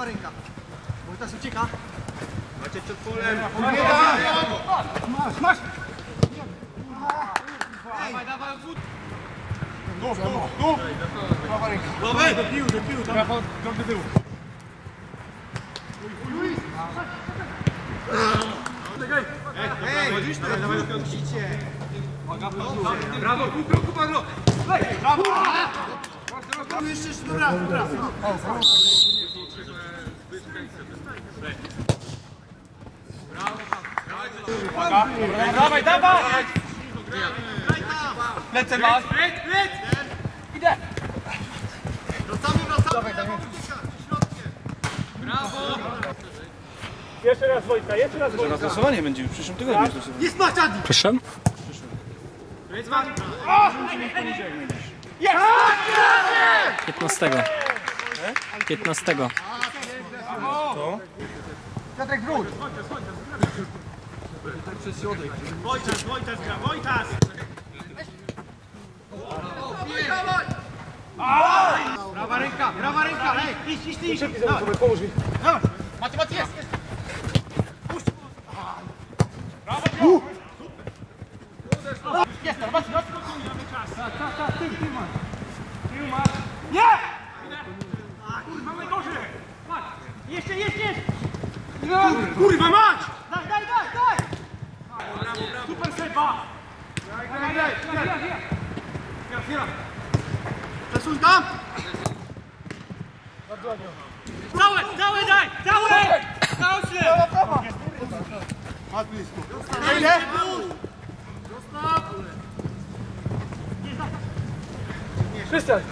prawa ręka. Wojtas ucieka. Macie przed polem. Masz! Dawaj, wód. Tu! Prawa ręka. Dawaj! Do piłu, tam. Rafał, krok do tyłu. Luis! Ej, chodzisz? Dawaj, kręcicie. Brawo, pół kroku, Pawlo. Brawo! Jeszcze, dobra. Uwaga. Dawaj! Lecę was. Idę. Wracamy. Brawo. Jeszcze raz Wojtka. Zaraz losowanie będzie w przyszłym tygodniu. Jest Maciadi! Proszę? Jest wam. 15. Piotrek, wróć! Wojtas gra, Wojtas! Prawa ręka, hej! Idź! Pomóż mi. Mati, jest! Jest, Mati! Tył masz. Nie! Kurwa, najgorzej! Patrz! Jeszcze! Kurwa, mać! Daj! Super seba! Przesuń tam! Całe daj! Całe! Prawa! Masz blisko. Idzie? Krystian!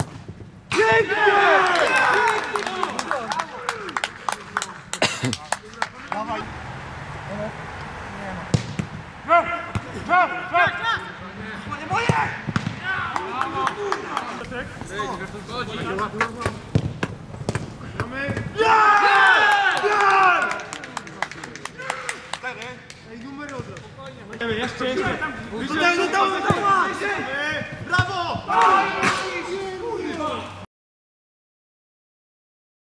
Dawaj! Jeszcze! Brawo!